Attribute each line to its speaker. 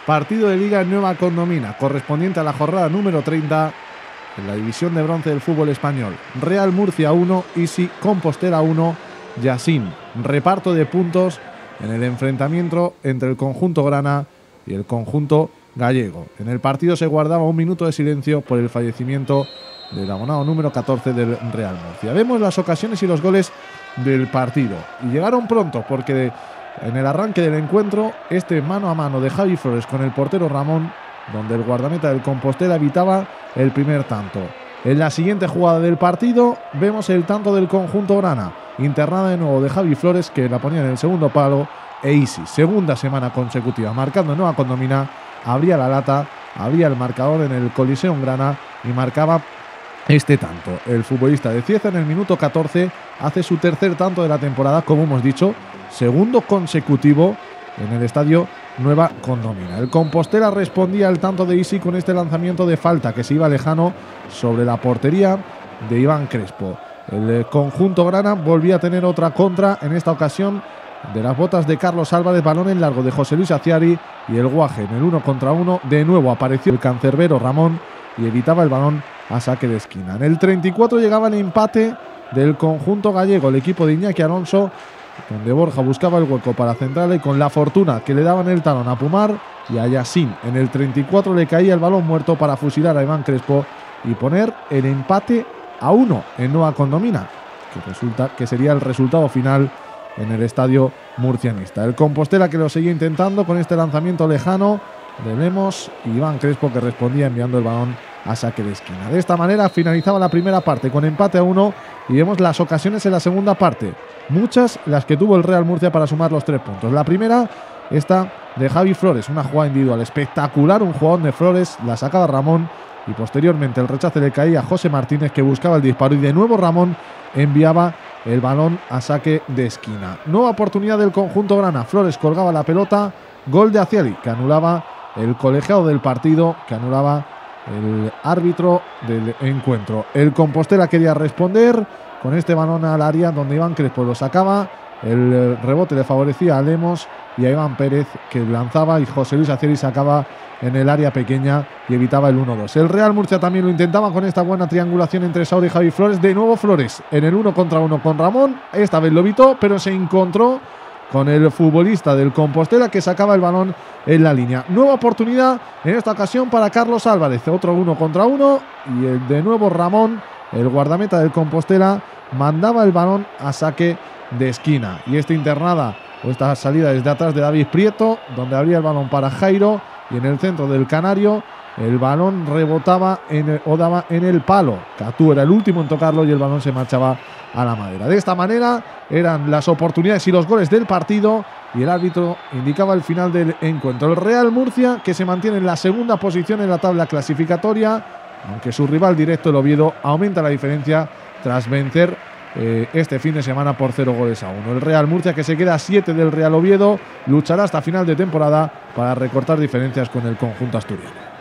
Speaker 1: Partido de Liga en Nueva Condomina, correspondiente a la jornada número 30 en la división de bronce del fútbol español. Real Murcia 1, Isi Compostela 1, Yassin. Reparto de puntos en el enfrentamiento entre el conjunto grana y el conjunto gallego. En el partido se guardaba un minuto de silencio por el fallecimiento del abonado número 14 del Real Murcia. Vemos las ocasiones y los goles del partido. Y llegaron pronto porque en el arranque del encuentro, este mano a mano de Javi Flores con el portero Ramón, donde el guardameta del Compostela evitaba el primer tanto. En la siguiente jugada del partido vemos el tanto del conjunto grana, internada de nuevo de Javi Flores, que la ponía en el segundo palo, e Isi, segunda semana consecutiva marcando en Nueva Condomina, abría la lata, abría el marcador en el Coliseum Grana y marcaba este tanto. El futbolista de Cieza en el minuto 14 hace su tercer tanto de la temporada, como hemos dicho, segundo consecutivo en el estadio Nueva Condomina. El Compostela respondía al tanto de Isi con este lanzamiento de falta que se iba lejano sobre la portería de Iván Crespo. El conjunto grana volvía a tener otra contra, en esta ocasión de las botas de Carlos Álvarez, balón en largo de José Luis Aciari y el Guaje en el 1 contra 1. De nuevo apareció el cancerbero Ramón y evitaba el balón a saque de esquina. En el 34 llegaba el empate del conjunto gallego, el equipo de Iñaki Alonso, donde Borja buscaba el hueco para centrarle y con la fortuna que le daban el talón a Pumar y a Yassin. En el 34 le caía el balón muerto para fusilar a Iván Crespo y poner el empate a 1 en Nueva Condomina, que sería el resultado final en el estadio murcianista. El Compostela que lo seguía intentando con este lanzamiento lejano de Lemos y Iván Crespo, que respondía enviando el balón a saque de esquina. De esta manera finalizaba la primera parte con empate a 1 y vemos las ocasiones en la segunda parte. Muchas las que tuvo el Real Murcia para sumar los 3 puntos. La primera, esta de Javi Flores, una jugada individual espectacular, un jugador de Flores, la sacaba Ramón y posteriormente el rechace le caía a José Martínez, que buscaba el disparo y de nuevo Ramón enviaba el balón a saque de esquina. Nueva oportunidad del conjunto grana. Flores colgaba la pelota, gol de Aciari, que anulaba el colegiado del partido, que anulaba el árbitro del encuentro. El Compostela quería responder con este balón al área, donde Iván Crespo lo sacaba. El rebote le favorecía a Lemos y a Iván Pérez, que lanzaba, y José Luis Aciari sacaba en el área pequeña y evitaba el 1-2. El Real Murcia también lo intentaba con esta buena triangulación entre Saúl y Javi Flores. De nuevo Flores en el 1 contra 1 con Ramón. Esta vez lo evitó, pero se encontró con el futbolista del Compostela, que sacaba el balón en la línea. Nueva oportunidad en esta ocasión para Carlos Álvarez. Otro 1 contra 1 y de nuevo Ramón, el guardameta del Compostela, mandaba el balón a saque de esquina. Y esta internada o esta salida desde atrás de David Prieto, donde abría el balón para Jairo, y en el centro del Canario el balón rebotaba o daba en el palo. Catú era el último en tocarlo y el balón se marchaba a la madera. De esta manera eran las oportunidades y los goles del partido y el árbitro indicaba el final del encuentro. El Real Murcia, que se mantiene en la segunda posición en la tabla clasificatoria, aunque su rival directo, el Oviedo, aumenta la diferencia tras vencer este fin de semana por 0-1. El Real Murcia, que se queda a 7 del Real Oviedo, luchará hasta final de temporada para recortar diferencias con el conjunto asturiano.